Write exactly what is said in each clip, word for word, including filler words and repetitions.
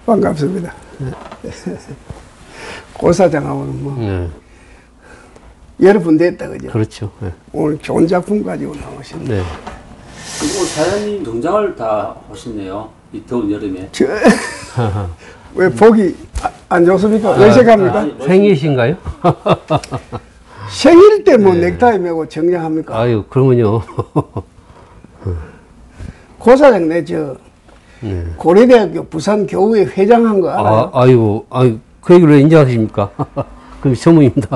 반갑습니다. 네. 고사장하고는 뭐 네. 여러 분 됐다 그죠? 그렇죠. 네. 오늘 좋은 작품 가지고 나오셨네. 네. 오늘 사장님 정장을 다 하셨네요. 이 더운 여름에. 저, 왜 보기 안 좋습니까? 아, 왜 색합니까? 아, 생일이신가요? 생일 때 뭐 네. 넥타이 메고 정장합니까? 아유, 그러면요. 고사장 내저 네. 고려대학교 부산교우회 회장한 거 알아요? 아, 아이고, 아유, 그 얘기를 왜 인정하십니까? 그럼 소문입니다.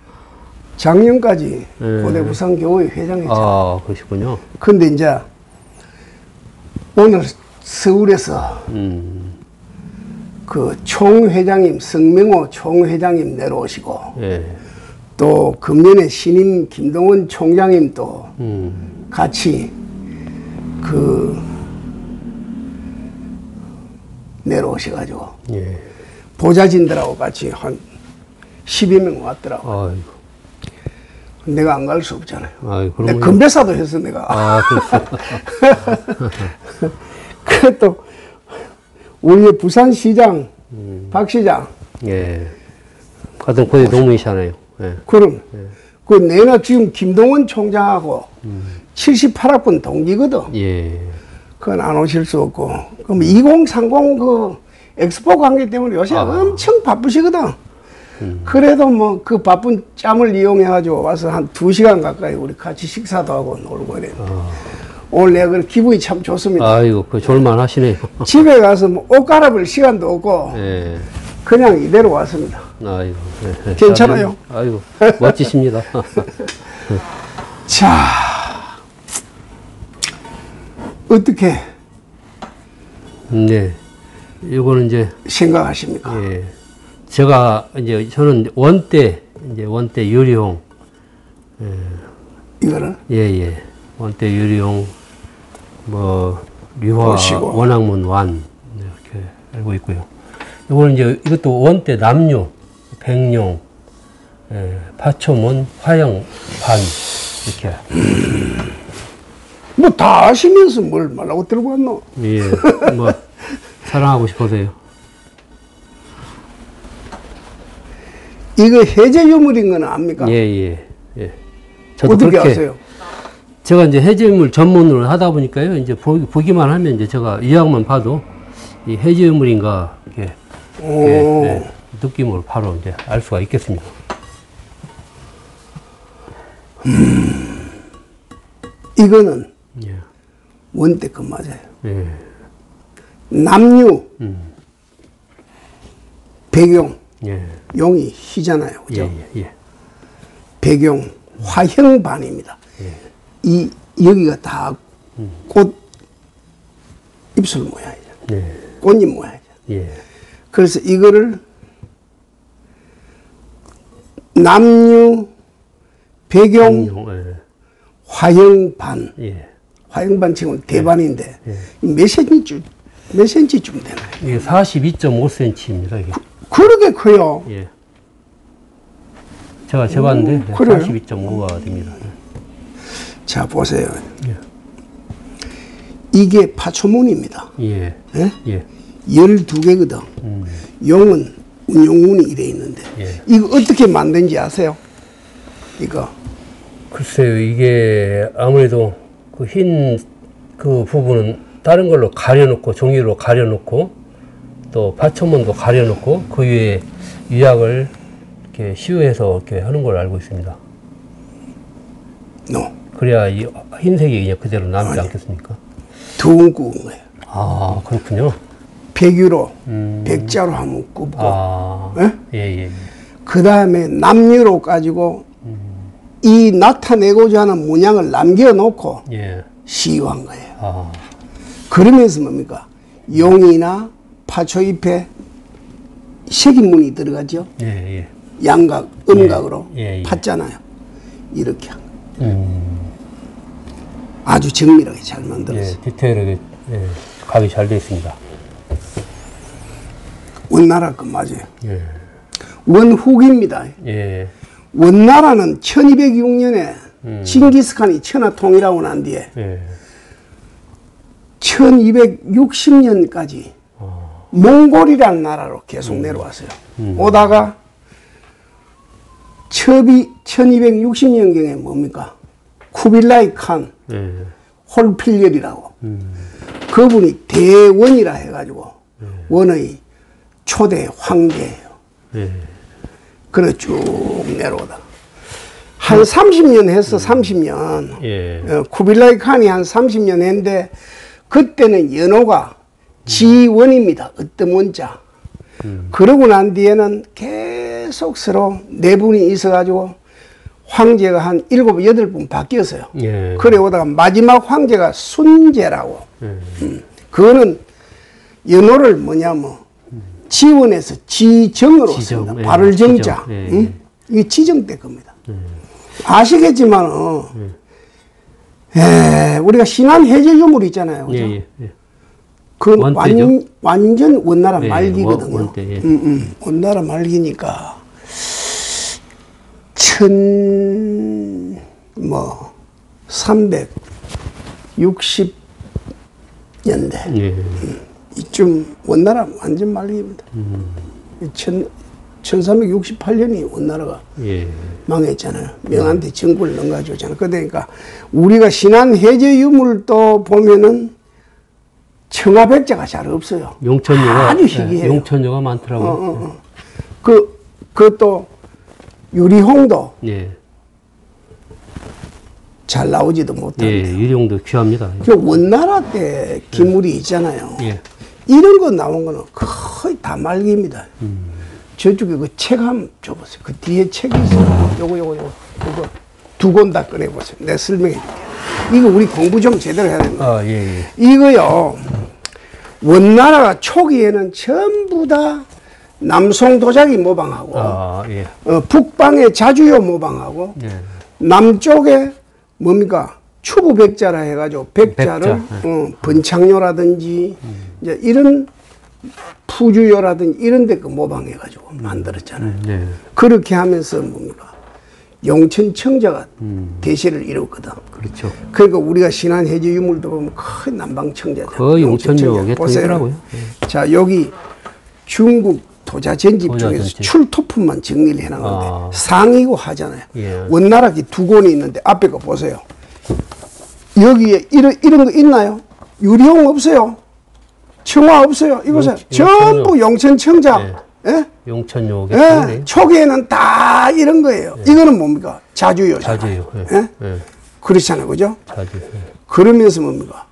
작년까지 네. 고대 부산교우회 회장했죠. 아, 그러시군요. 근데 이제 오늘 서울에서 음. 그 총회장님, 성명호 총회장님 내려오시고 네. 또 금년에 신임 김동원 총장님 또 음. 같이 그 내려오셔가지고 예. 보좌진들하고 같이 한 십여 명 왔더라고. 아이고. 내가 안 갈 수 없잖아요. 아이고, 내가 건배사도 했어 내가. 아, 그래 또 우리 부산시장 음. 박 시장. 예. 같은 고대 동문이시잖아요. 예. 그럼 예. 그 내가 지금 김동원 총장하고 음. 칠십팔 학번 동기거든. 예. 그건 안 오실 수 없고. 그럼 이공삼공 그 엑스포 관계 때문에 요새 아. 엄청 바쁘시거든. 음. 그래도 뭐 그 바쁜 짬을 이용해가지고 와서 한 두 시간 가까이 우리 같이 식사도 하고 놀고 이래. 아. 오늘 내가 그 기분이 참 좋습니다. 아이고, 그 좋을만 하시네요. 집에 가서 뭐 옷 갈아입을 시간도 없고. 예. 그냥 이대로 왔습니다. 아이고. 네. 괜찮아요? 아이고, 멋지십니다. 자. 어떻게? 네. 이거는 이제. 생각하십니까? 예. 제가 이제 저는 원대, 이제 원대 유리용. 예. 이거는? 예, 예. 원대 유리용, 뭐, 류화, 보시고. 원학문 완. 이렇게 알고 있고요. 이거는 이제 이것도 원대 남류, 백룡, 예, 파초문, 화영, 반. 이렇게. 음. 뭐 다 아시면서 뭘 말라고 들고 왔노? 예, 뭐 사랑하고 싶어서요. 이거 해제 유물인 건 압니까? 예, 예, 예. 저도 어떻게 그렇게 아세요? 제가 이제 해제 유물 전문으로 하다 보니까요. 이제 보, 보기만 하면 이제 제가 유학만 봐도 이 해제 유물인가 이렇게 예, 예, 느낌으로 바로 이제 알 수가 있겠습니다. 음, 이거는 예. 원대 거 맞아요. 예. 남유, 음. 백용, 예. 용이 희잖아요. 그죠? 예, 예. 백용, 화형반입니다. 예. 이, 여기가 다 꽃, 음. 입술 모양이죠. 예. 꽃잎 모양이죠. 예. 그래서 이거를 남유, 백용, 백용 예. 화형반. 예. 화형반 지금 대반인데 예. 몇 센치쯤 몇 센치쯤 되나요? 이게 사십이 점 오 센티미터입니다. 이게. 그, 그렇게 커요. 예. 제가 재봤는데 오, 사십이 점 오가 됩니다. 자 보세요. 예. 이게 파초문입니다. 예. 예? 예. 열두 개거든. 음. 용은 운용문이 이래 있는데 예. 이거 어떻게 만든지 아세요? 이거. 글쎄요, 이게 아무래도 그 흰 그 부분은 다른 걸로 가려놓고, 종이로 가려놓고, 또 파초문도 가려놓고, 그 위에 유약을 이렇게 시우해서 이렇게 하는 걸 알고 있습니다. No. 그래야 이 흰색이 그냥 그대로 남지 아니, 않겠습니까? 두근 구운 거예요. 아, 그렇군요. 백유로, 음. 백자로 한번 굽고, 아, 예? 예, 예. 그 다음에 남유로 가지고, 음. 이 나타내고자 하는 문양을 남겨놓고, 예. 시유한 거예요. 아. 그러면서 뭡니까? 용이나 파초잎에 색인문이 들어가죠? 예, 예. 양각, 음각으로 예, 예, 예. 팠잖아요. 이렇게 한 거예요. 음. 아주 정밀하게 잘 만들었어요. 예, 디테일하게 예, 각이 잘 되어 있습니다. 원나라 거 맞아요. 예. 원후기입니다. 예. 원나라는 천이백육 년에 음. 징기스칸이 천하 통일하고 난 뒤에 예. 천이백육십 년까지 어. 몽골이라는 나라로 계속 음. 내려왔어요. 음. 오다가 첩이 천이백육십 년경에 뭡니까? 쿠빌라이 칸, 네. 홀필렬이라고. 음. 그분이 대원이라 해가지고 네. 원의 초대 황제예요. 네. 그래 쭉 내려오다. 한 삼십 년 했어, 음. 삼십 년. 예. 어, 쿠빌라이 칸이 한 삼십 년 했는데, 그때는 연호가 음. 지원입니다. 어떤 원자. 음. 그러고 난 뒤에는 계속 서로 네 분이 있어가지고, 황제가 한 일곱, 여덟 분 바뀌었어요. 예. 그래 오다가 마지막 황제가 순제라고. 예. 음. 그거는 연호를 뭐냐면, 음. 지원에서 지정으로 지정, 쓴다. 예. 발을 정자. 예. 응? 이게 지정 때 겁니다. 예. 아시겠지만, 어, 예. 에, 우리가 신안 해제 유물 있잖아요. 그죠? 예, 예. 그 완, 완전 원나라 예, 말기거든요. 원대, 예. 음, 음, 원나라 말기니까, 천, 뭐, 삼백육십 년대. 예. 음, 이쯤 원나라 완전 말기입니다. 음. 천, 천삼백육십팔 년이 원나라가 예. 망했잖아요. 명한테 정부를 넘겨줬잖아요. 그러니까 우리가 신안 해제 유물도 보면은 청아백자가 잘 없어요. 용천녀가 아주 희귀해요. 예, 용천녀가 많더라고요. 어, 어, 어. 그 그것도 유리홍도 예. 잘 나오지도 못한데. 예, 유리홍도 귀합니다. 그 원나라 때 기물이 있잖아요. 예. 이런 거 나온 거는 거의 다 말기입니다. 음. 저쪽에 그 책 한번 줘보세요. 그 뒤에 책이 있어요. 요거, 요거, 요거. 요거 두 권 다 꺼내보세요. 내가 설명해 줄게요. 이거 우리 공부 좀 제대로 해야 됩니다. 아, 예, 예. 이거요, 원나라가 초기에는 전부 다 남송 도자기 모방하고, 아, 예. 어, 북방의 자주요 모방하고, 예. 남쪽에 뭡니까? 추부백자라 해가지고, 백자를, 백자. 어, 번창료라든지, 음. 이제 이런 푸주요라든지 이런 데 그 모방해가지고 만들었잖아요. 음, 네. 그렇게 하면서 뭡니까? 용천청자가 음. 대세를 이뤘거든. 그렇죠. 그러니까 우리가 신안 해제 유물도 보면 거의 남방청자잖아요. 거의 용천역에 보세요. 네. 자, 여기 중국 도자전집 중에서 출토품만 정리를 해놓은 건데 아. 상이고 하잖아요. 예. 원나라기 두 권이 있는데 앞에 거 보세요. 여기에 이런, 이런 거 있나요? 유리홍 없어요. 청화 없어요. 이보세요. 전부 용천청자. 네. 예? 용천요게. 예? 초기에는 다 이런 거예요. 예. 이거는 뭡니까? 자주요. 자주요. 예. 예? 예. 그렇잖아요. 그죠? 자주. 예. 그러면서 뭡니까?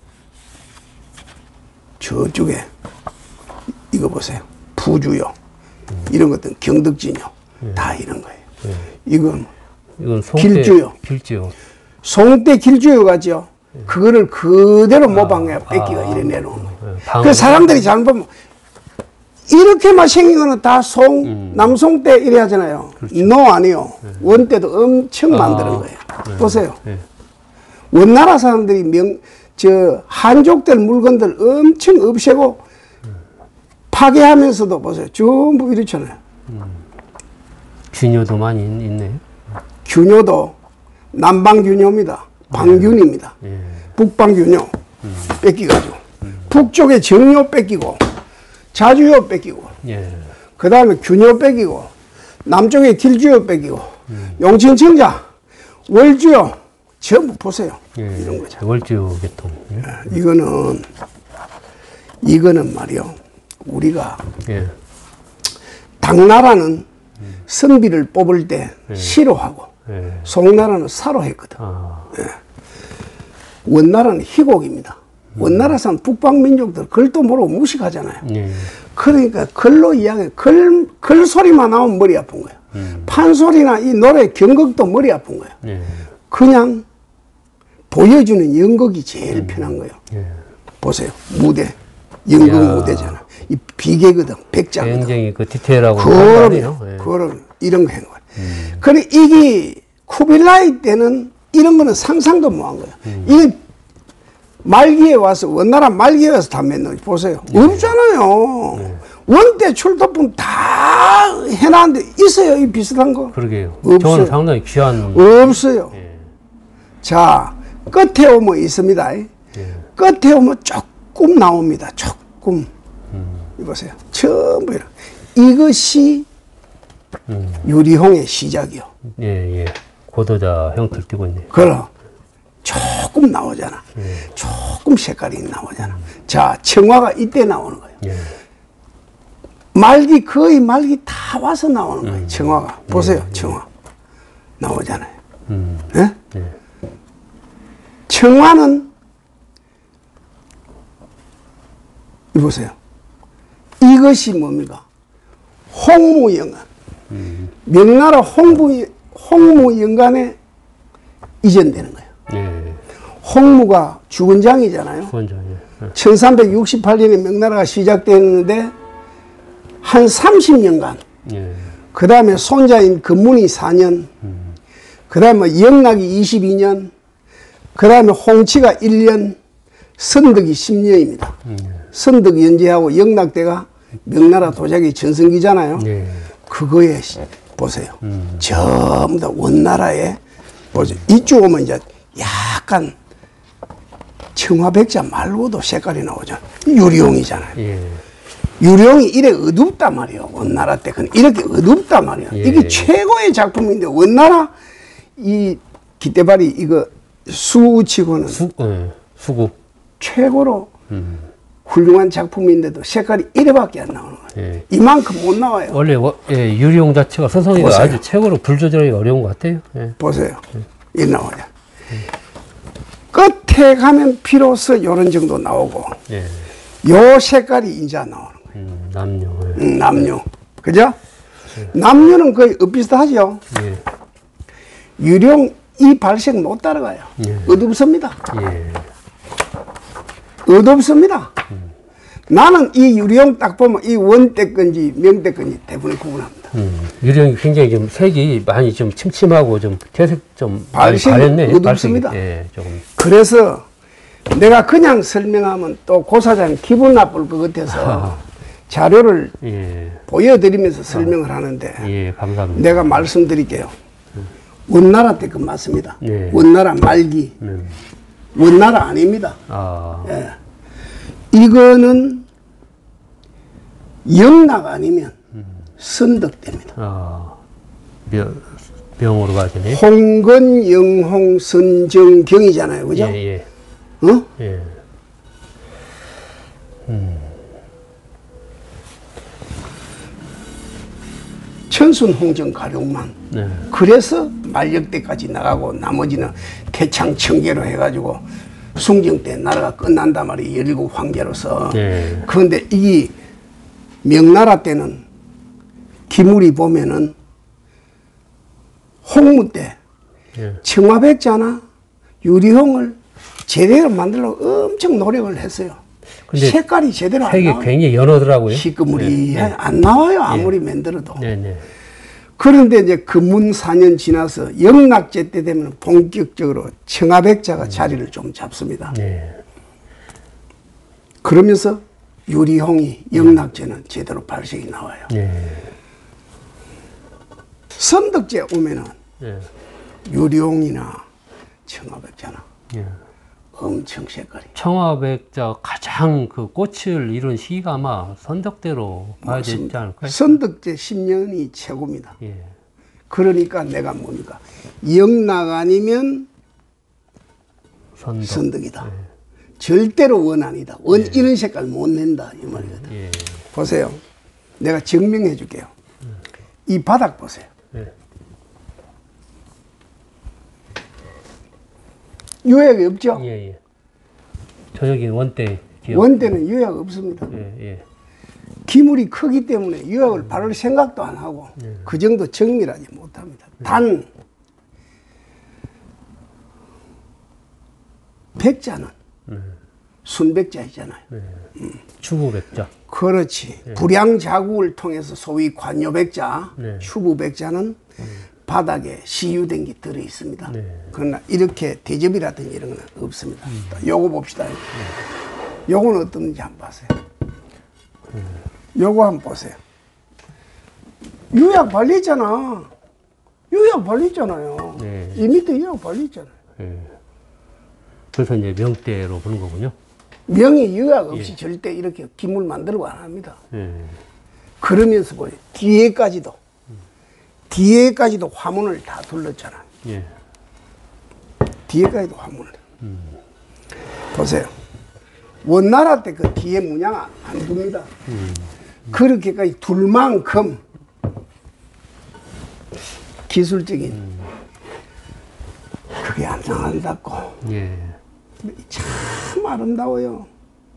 저쪽에 이거 보세요. 부주요. 음. 이런 것들은 경덕진요. 예. 다 이런 거예요. 예. 이건, 이건 송대, 길주요. 길주요. 송대 길주요 같죠? 예. 그거를 그대로 모방해 뺏기가 아, 이래 내놓은 거예요. 예. 그 사람들이 잘 보면 이렇게만 생긴 거는 다 송, 음. 남송 때 이래 하잖아요. 그렇죠. 노 아니요. 네. 원 때도 엄청 아, 만드는 거예요. 네. 보세요. 네. 원나라 사람들이 명, 저, 한족들 물건들 엄청 없애고 네. 파괴하면서도 보세요. 전부 이렇잖아요. 음. 균요도 많이 있네. 균요도 남방균요입니다. 방균입니다. 네. 북방균요 음. 뺏기가지고. 음. 북쪽에 정요 뺏기고. 자주요 뺏기고, 예. 그 다음에 균요 뺏기고, 남쪽에 길주요 뺏기고, 음. 용천청자, 월주요, 전부 보세요. 예. 이런 거죠. 월주요 계통. 예. 예. 이거는, 이거는 말이요. 우리가, 예. 당나라는 음. 선비를 뽑을 때 예. 시로하고, 예. 송나라는 사로했거든. 아. 예. 원나라는 희곡입니다. 원나라 사람 북방민족들 글도 모르고 무식하잖아요. 네. 그러니까 글로 이야기, 글, 글 소리만 나오면 머리 아픈 거예요. 음. 판소리나 이 노래 경극도 머리 아픈 거예요. 네. 그냥 보여주는 연극이 제일 음. 편한 거예요. 네. 보세요. 무대. 연극 야. 무대잖아. 이 비계거든. 백자거든. 굉장히 그 디테일하고. 그럼, 그럼 이런 거 한 거예요. 음. 그래, 이게 쿠빌라이 때는 이런 거는 상상도 못 한 거예요. 음. 이게 말기에 와서, 원나라 말기에 와서 다 맺는 거 보세요. 네. 없잖아요. 네. 원대 출토품 다 해놨는데 있어요, 이 비슷한 거? 그러게요. 없어요. 저는 상당히 귀한. 없어요. 네. 자, 끝에 오면 있습니다. 네. 끝에 오면 조금 나옵니다. 조금. 음. 보세요. 전부 이런. 이것이 음. 유리홍의 시작이요. 예, 예. 고도자 형태를 띠고 있네요. 그럼 조금 나오잖아. 예. 조금 색깔이 나오잖아. 음. 자, 청화가 이때 나오는 거예요. 예. 말기, 거의 말기 다 와서 나오는 거예요. 음. 청화가. 보세요, 예. 청화. 나오잖아요. 음. 예? 예. 청화는 보세요. 이것이 뭡니까? 홍무영간. 음. 명나라 홍무, 홍무영간에 이전되는 거예요. 예. 홍무가 주건장이잖아요. 주건장, 예. 천삼백육십팔 년에 명나라가 시작됐는데 한 삼십 년간. 예. 그 다음에 손자인 금문이 사 년. 음. 그 다음에 영락이 이십이 년. 그 다음에 홍치가 일 년. 선덕이 십 년입니다. 음. 선덕 연재하고 영락대가 명나라 도자기 전성기잖아요. 예. 그거에 보세요. 음. 전부 다 원나라에 보세요. 이쪽 오면 이제 약간 청화백자 말고도 색깔이 나오죠. 유리홍이잖아요. 예. 유리홍이 이래 어둡단 말이에요. 원나라 때. 이렇게 어둡단 말이에요. 예. 이게 최고의 작품인데 원나라 이 기대발이 이거 수치고는 수, 예. 수구 최고로 음. 훌륭한 작품인데도 색깔이 이래밖에 안 나오는 거예요. 예. 이만큼 못 나와요. 원래 예, 유리홍 자체가 서성이가 보세요. 아주 최고로 불 조절하기 어려운 것 같아요. 예. 보세요. 예. 이 나오냐. 예. 끝에 가면 비로소 이런 정도 나오고 예. 요 색깔이 이제 나오는 거예요. 음, 남녀. 예. 음, 남녀. 그죠? 예. 남녀는 거의 엇비슷하죠. 예. 유리홍 이 발색 못 따라가요. 예. 어둡습니다. 예. 어둡습니다. 음. 나는 이 유리홍 딱 보면 이 원대 건지 명대 건지 대부분 구분합니다. 음. 유리홍이 굉장히 좀 색이 많이 좀 침침하고 좀 태색 좀 발색이 어둡습니다. 예, 조금. 그래서 내가 그냥 설명하면 또 고사장 기분 나쁠 것 같아서 아. 자료를 예. 보여드리면서 설명을 아. 하는데 예, 감사합니다. 내가 말씀드릴게요. 음. 원나라 때 그 맞습니다. 예. 원나라 말기. 음. 원나라 아닙니다. 아. 예. 이거는 영락 아니면 음. 선덕대입니다. 아. 명, 명으로 가지네. 홍건, 영홍, 선정경이잖아요. 그죠? 예, 예. 어? 예. 음. 천순, 홍정, 가룡만. 네. 그래서 만력대까지 나가고 나머지는 태창, 청계로 해가지고 숭정 때 나라가 끝난단 말이에요. 열일곱 황제로서. 네. 그런데 이 명나라 때는 기물이 보면은 홍무 때 네. 청화백자나 유리홍을 제대로 만들려고 엄청 노력을 했어요. 근데 색깔이 제대로 안 나와요. 색이 굉장히 연하더라고요. 시꺼물이 네. 안 나와요. 아무리 네. 만들어도. 네, 네. 그런데 이제 금문 사 년 지나서 영락제 때 되면 본격적으로 청화백자가 음. 자리를 좀 잡습니다. 네. 그러면서 유리홍이 영락제는 네. 제대로 발색이 나와요. 네. 선덕제 오면은 네. 유리홍이나 청화백자나 네. 엄청 색깔이. 청화백자 가장 그 꽃을 이룬 시기가 아마 선덕대로 봐야 되지 않을까요? 선덕제 십 년이 최고입니다. 예. 그러니까 내가 뭡니까? 영락 아니면 선덕. 선덕이다. 예. 절대로 원 아니다. 원 예. 이런 색깔 못 낸다. 이 말이거든. 예. 보세요. 내가 증명해 줄게요. 음. 이 바닥 보세요. 예. 유약이 없죠? 예, 예. 저녁이 원대. 기억. 원대는 유약 없습니다. 예, 예. 기물이 크기 때문에 유약을 음. 바를 생각도 안 하고 예. 그 정도 정밀하지 못합니다. 예. 단 백자는 예. 순백자 있잖아요. 예. 음. 추부백자. 그렇지. 예. 불량자국을 통해서 소위 관요백자, 예. 추부백자는 음. 바닥에 시유된 게 들어 있습니다. 네. 그러나 이렇게 대접이라든지 이런 건 없습니다. 음. 요거 봅시다. 네. 요거는 어떤지 한번 보세요. 음. 요거 한번 보세요. 유약 발리잖아. 유약 발리잖아요. 네. 이 밑에 유약 발리잖아요. 네. 그래서 이제 명대로 보는 거군요. 명의 유약 없이 예. 절대 이렇게 기물 만들고 안 합니다. 예. 그러면서 보여 뒤에까지도 뒤에까지도 화문을 다 둘렀잖아요. 예. 뒤에까지도 화문을. 음. 보세요. 원나라 때 그 뒤에 문양 안 둡니다. 음. 그렇게까지 둘 만큼 기술적인 음. 그게 안 나간다고. 예. 참 아름다워요.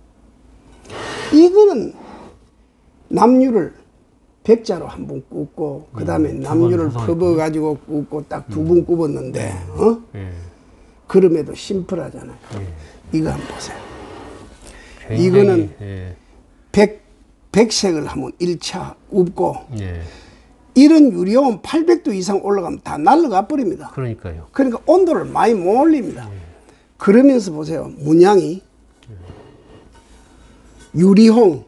이거는 남유를 백자로 한 번 굽고 그 다음에 음, 남유를 퍼버가지고 굽고 딱 두 번 음. 굽었는데 어? 예. 그럼에도 심플하잖아요. 예. 이거 한번 보세요. 굉장히, 이거는 예. 백, 백색을 하면 일 차 굽고 예. 이런 유리온 팔백 도 이상 올라가면 다 날아가 버립니다. 그러니까요. 그러니까 온도를 많이 못 올립니다. 예. 그러면서 보세요. 문양이 유리홍,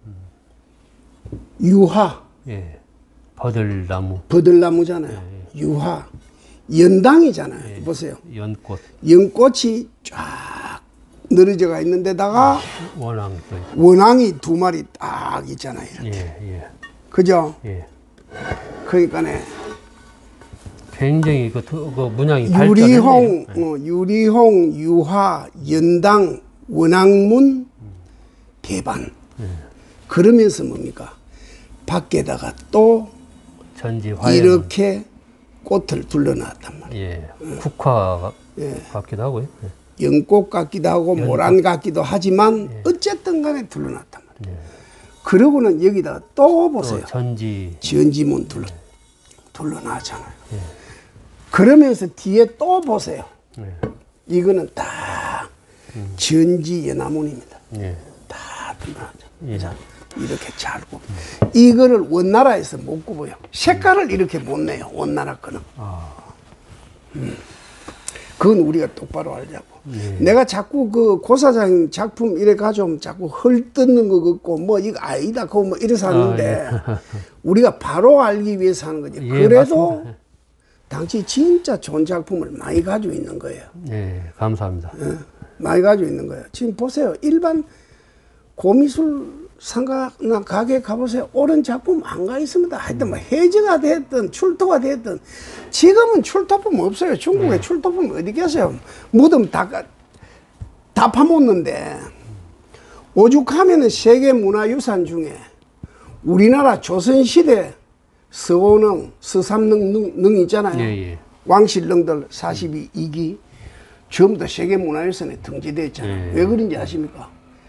유화, 예. 버들나무, 버들나무잖아요. 예. 유화, 연당이잖아요. 예. 보세요. 연꽃, 연꽃이 쫙 늘어져가 있는 데다가 원앙, 원앙이 두 마리 딱 있잖아요. 이렇게. 예. 예. 그죠? 예. 그러니까네. 굉장히 그, 그 문양이 유리홍, 어, 유리홍, 유화, 연당, 원앙문, 대반. 예. 그러면서 뭡니까? 밖에다가 또 전지 이렇게 꽃을 둘러놨단 말이에요. 예. 어. 국화 예. 같기도 하고요. 예. 연꽃 같기도 하고 연꽃. 모란 같기도 하지만 예. 어쨌든 간에 둘러놨단 말이에요. 예. 그러고는 여기다가 또 보세요. 또 전지. 전지문 둘러, 예. 둘러놨잖아요. 예. 그러면서 뒤에 또 보세요. 예. 이거는 다 음. 전지 연화문입니다. 예. 다 둘러놨죠. 예. 자, 이렇게 잘 굽. 음. 이거를 원나라에서 못 굽어요. 색깔을 음. 이렇게 못 내요. 원나라 거는. 아. 음. 그건 우리가 똑바로 알자고. 예. 내가 자꾸 그 고사장 작품 이래 가져오면 자꾸 헐 뜯는 거 같고 뭐 이거 아니다 그거 뭐 이래서 하는데 아, 예. 우리가 바로 알기 위해서 하는 거지. 예, 그래도 맞습니다. 당시 진짜 좋은 작품을 많이 가지고 있는 거예요. 네, 감사합니다. 예, 많이 가지고 있는 거예요. 지금 보세요. 일반 고미술 상가나 가게 가보세요. 옳은 작품 안 가 있습니다. 하여튼 뭐 해지가 됐든 출토가 됐든 지금은 출토품 없어요. 중국에 네. 출토품 어디 계세요? 무덤 다, 다 파묻는데 오죽하면은 세계문화유산 중에 우리나라 조선시대 서오능, 서삼능 능, 능 있잖아요. 예, 예. 왕실능들 사십이 기 전부 다 세계문화유산에 등재되어 있잖아요. 예. 왜 그런지 아십니까?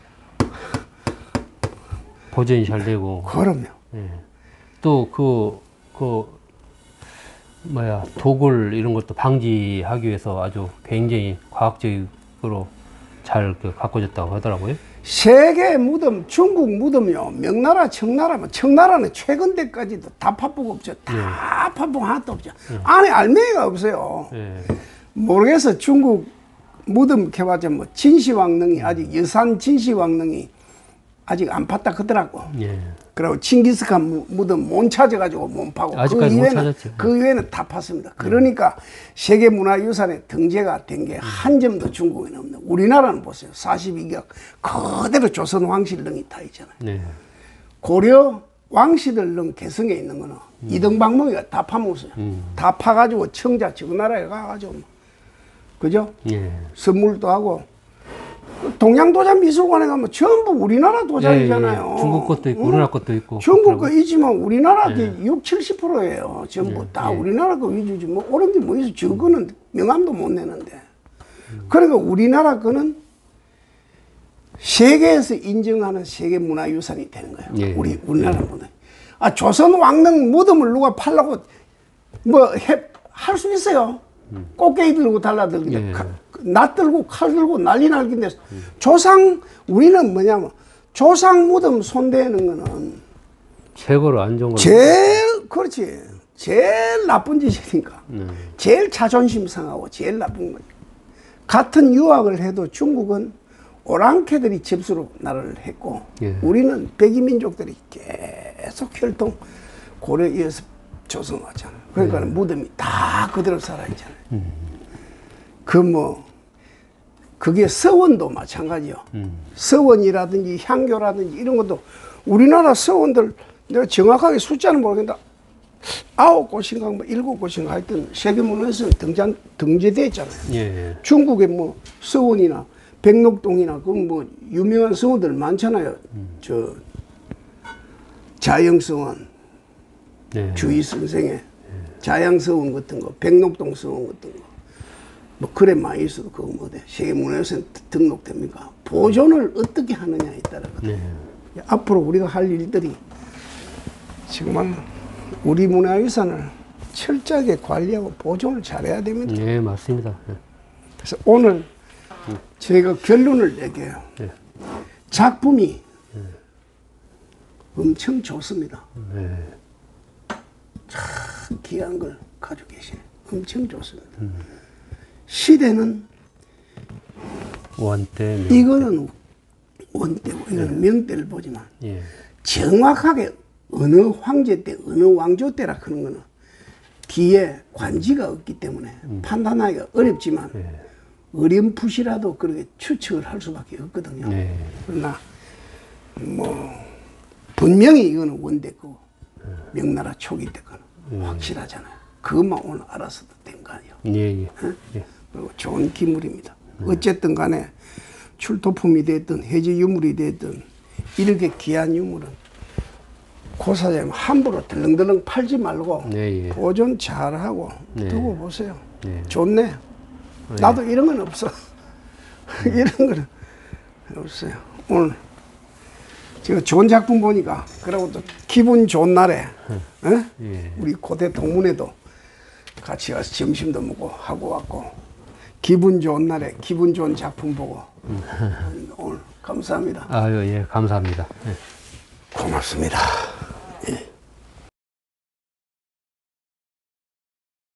보존이 잘 되고. 그럼요. 예. 또 그, 그, 뭐야, 도굴 이런 것도 방지하기 위해서 아주 굉장히 과학적으로 잘 그 가꿔졌다고 하더라고요. 세계 무덤, 중국 무덤이요. 명나라, 청나라, 뭐 청나라는 최근 때까지도 다 파폭 없죠. 다 예. 파폭 하나도 없죠. 예. 안에 알맹이가 없어요. 예. 모르겠어. 중국 무덤 캐봤자 뭐 진시황릉이 아직 여산 진시황릉이 아직 안 팠다 그러더라고. 예. 그리고 칭기스칸 무덤 못 찾아가지고 못 파고 그 이외에는 그 이외에는 다 팠습니다. 그러니까 세계문화유산에 등재가 된 게 한 점도 중국에는 없는. 우리나라는 보세요. 사십이 격 그대로 조선 왕실릉이 다 있잖아요. 네. 고려 왕실릉 개성에 있는 거는 음. 이등박몽이가 다 파먹었어요. 음. 다 파가지고 청자 지구나라에 가가지고 그죠? 예. 선물도 하고. 동양도자 미술관에 가면 전부 우리나라 도자기잖아요. 예, 예. 중국 것도 있고, 응? 우리나라 것도 있고. 중국 거 있지만 우리나라 게 예. 육십, 칠십 퍼센트예요. 전부 예, 다 예. 우리나라 거 위주지. 뭐, 옳은 게 뭐 있어. 저거는 명함도 못 내는데. 음. 그러니까 우리나라 거는 세계에서 인정하는 세계문화유산이 되는 거예요. 예. 우리, 우리나라 예. 무덤. 아, 조선 왕릉 무덤을 누가 팔라고 뭐, 할 수 있어요. 음. 꽃게이 들고 달라들고. 예. 낫 들고 칼 들고 난리 날긴데 음. 조상 우리는 뭐냐면 조상 무덤 손대는 거는 최고로 안 좋은 거 제일 그렇지 제일 나쁜 짓이니까 음. 제일 자존심 상하고 제일 나쁜 거지. 같은 유학을 해도 중국은 오랑캐들이 접수로 나라를 했고 예. 우리는 백이민족들이 계속 혈통 고려 이어서 조선 왔잖아요. 그러니까 예. 무덤이 다 그대로 살아있잖아요. 음. 그 뭐 그게 서원도 마찬가지요. 음. 서원이라든지 향교라든지 이런 것도 우리나라 서원들 내가 정확하게 숫자는 모르겠다. 아홉 곳인가 뭐 일곱 곳인가 하여튼 세계문화에서 등장 등재돼 있잖아요. 예. 중국에 뭐 서원이나 백록동이나 그 뭐 유명한 서원들 많잖아요. 음. 저 자영서원, 네. 주의 선생의 네. 자양서원 같은 거, 백록동 서원 같은 거, 뭐 그래 많이 있어도 그거 뭐돼 세계문화유산 등록됩니까? 보존을 어떻게 하느냐에 따라거든. 네. 앞으로 우리가 할 일들이 정말 우리 문화유산을 철저하게 관리하고 보존을 잘해야 됩니다. 네, 맞습니다. 네. 그래서 오늘 음. 제가 결론을 내게요. 네. 작품이 네. 엄청 좋습니다. 네. 참 귀한 걸 가지고 계시네. 엄청 좋습니다. 음. 시대는 원대, 명대. 이거는 원대고 이거는 네. 명대를 보지만 예. 정확하게 어느 황제 때 어느 왕조 때라 그런 거는 뒤에 관지가 없기 때문에 음. 판단하기가 어렵지만 예. 어렴풋이라도 그렇게 추측을 할 수밖에 없거든요. 예. 그러나 뭐 분명히 이거는 원대 거고 예. 명나라 초기 때 거는 예. 확실하잖아요. 그것만 오늘 알아서도 된 거 아니에요. 예, 예. 어? 예. 그리고 좋은 기물입니다. 예. 어쨌든 간에 출토품이 됐든 해지 유물이 됐든 이렇게 귀한 유물은 고사장님 함부로 덜렁덜렁 팔지 말고 네, 예. 보존 잘하고 네. 두고 보세요. 네. 좋네. 네. 나도 이런 건 없어. 네. 이런 건 없어요. 오늘 제가 좋은 작품 보니까 그러고 또 기분 좋은 날에 네. 어? 예. 우리 고대 동문회도 같이 가서 점심도 먹고 하고 왔고 기분 좋은 날에 기분 좋은 작품 보고 오늘 감사합니다. 아유 예 감사합니다. 예. 고맙습니다.